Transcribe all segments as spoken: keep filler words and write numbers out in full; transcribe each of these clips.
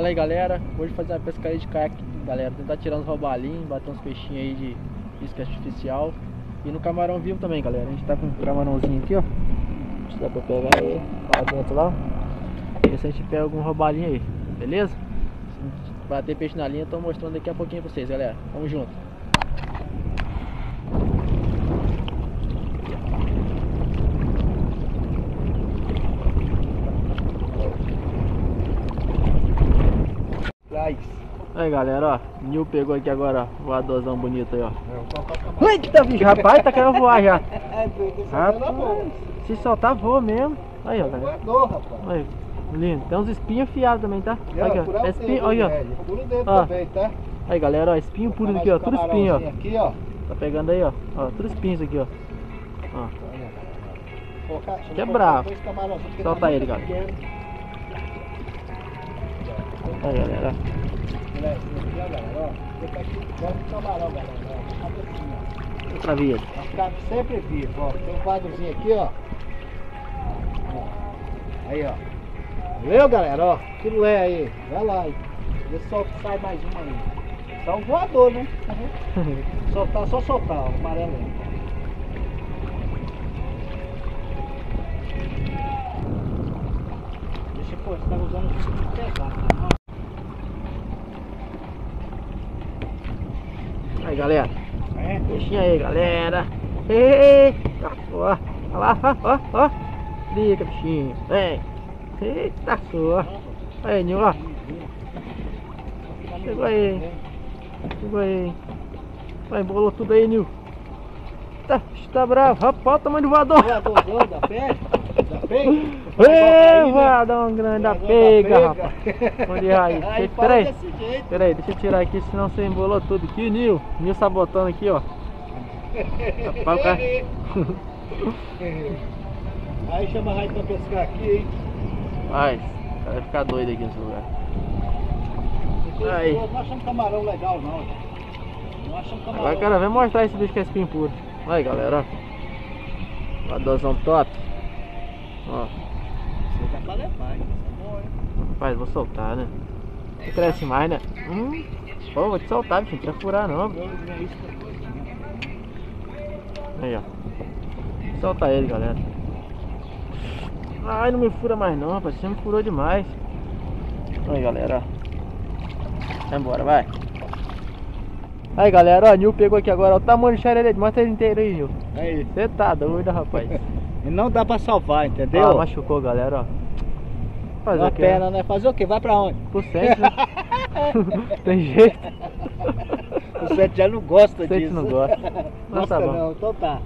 Fala aí, galera, hoje fazer uma pescaria de caiaque, galera, tentar tirar uns roubalinhos, bater uns peixinhos aí de isca artificial e no camarão vivo também, galera. A gente tá com um camarãozinho aqui, ó, se dá pra pegar aí, lá dentro lá, ver se a gente pega algum roubalinho aí, beleza? Se bater peixe na linha, tô mostrando daqui a pouquinho pra vocês, galera, tamo junto. Aí, galera, ó, Nil pegou aqui agora, ó, voadorzão bonito aí, ó. Eita, bicho, rapaz, tá querendo voar já. Rapaz, se soltar, voa mesmo. Aí, ó, galera. Aí, lindo. Tem uns espinhos afiados também, tá? Aqui, ó, espinho, olha, ó. Aí, galera, ó, espinho puro aqui, ó, tudo espinho, ó. Tá pegando aí, ó, ó, tudo espinhos aqui, ó. Ó. Que é bravo. Solta ele, galera. Aí, galera. Outra vida. Vai ficar sempre vivo, ó. Tem um quadrozinho aqui, ó. Ó. Aí, ó. Valeu, galera, ó. Que é aí. Vai lá aí. Vê só que sai mais uma aí. Só um voador, né? Soltar, só soltar, ó. Amarelo aí. Deixa eu pôr, você tá usando o tipo pesado, tá? Aí, galera, é. Peixinho aí, galera. Eita, ó, ó lá, ó, ó, ó. Liga, bichinho, vem. Eita, sua. Aí, Nil, ó. Chegou aí, chegou aí. Vai, embolou tudo aí, Nil. Tá, tá bravo, rapaz, o tamanho do voador. Voador da pega, da pega. Ê, voador grande da pega, rapaz. Onde é aí? Espera aí, espera aí, deixa eu tirar aqui, senão você embolou tudo aqui, Nil. Nil sabotando aqui, ó. Rapaz, o cara... Aí chama a Raí pra pescar aqui, hein? Vai, o cara vai ficar doido aqui nesse lugar. Aí. Não achamos camarão legal, não. Não achamos camarão. Agora, cara, vem mostrar esse bicho que é espinho puro. Aí, galera, ó. Voadorzão top. Ó. Você dá pra levar, hein? Rapaz, vou soltar, né? Não cresce mais, né? Hum. Pô, vou te soltar, bicho. Não precisa furar, não. Aí, ó. Solta ele, galera. Ai, não me fura mais, não, rapaz. Você me furou demais. Aí, galera, ó. Vai embora, vai. Aí, galera, ó. Nil pegou aqui agora. Ó, o tamanho do xerelete. Mostra ele inteiro aí, Nil. Aí. Você tá doido, rapaz. E não dá pra salvar, entendeu? Ah, machucou, galera, ó. Fazer Uma o quê? pena, né? Fazer o quê? Vai pra onde? Pro centro, né? Tem jeito. O Sete já não gosta O Sete disso. não gosta. Mas Gosta tá bom. não, então tá.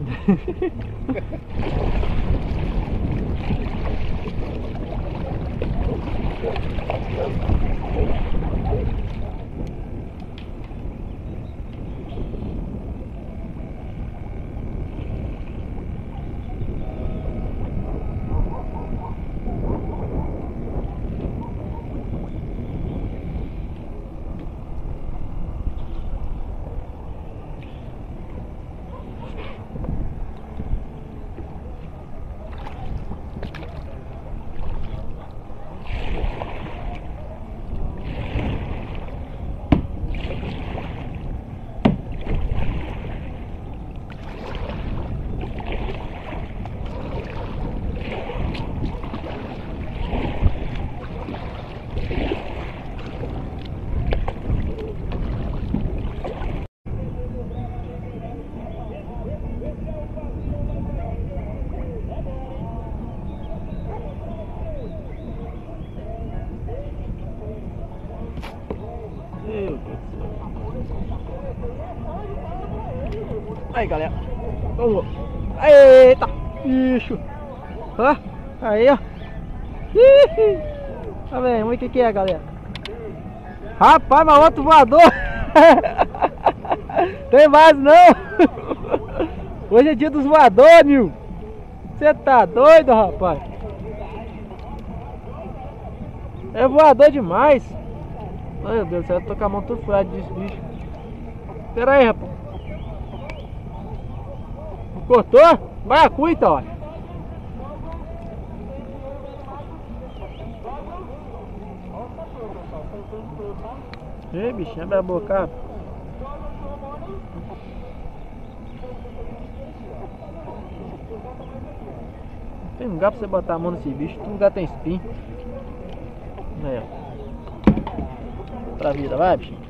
Meu Deus do céu. Aí, galera. Vamos. Eita, bicho. Ó, aí, ó. Ih, tá vendo? Vamos ver o que que é, galera. Rapaz, mas outro voador. Tem mais não. Hoje é dia dos voadores, Nil. Você tá doido, rapaz? É voador demais. Ai, meu Deus do céu, eu tô com a mão toda furada desse bicho. Pera aí, rapaz. Cortou? Vai a cuita, ó. Ei, bichinho, abre a boca. Tem lugar pra você botar a mão nesse bicho, todo lugar tem espinho. Aí, ó. Outra vida, vai, bichinho.